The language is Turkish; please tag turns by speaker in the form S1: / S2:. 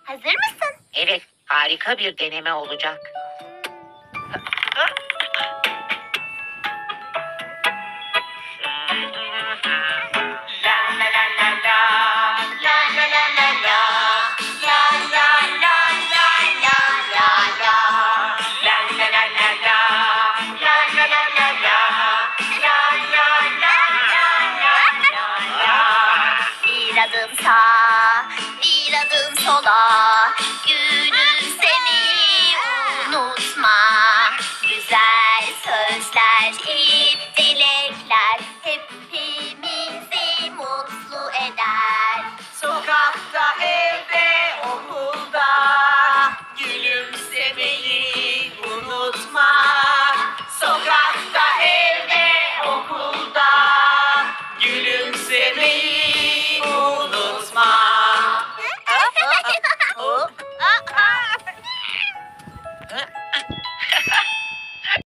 S1: Hazır mısın?
S2: Evet, harika bir deneme olacak.
S1: Bir adım sağa, bir adım sola, gülümse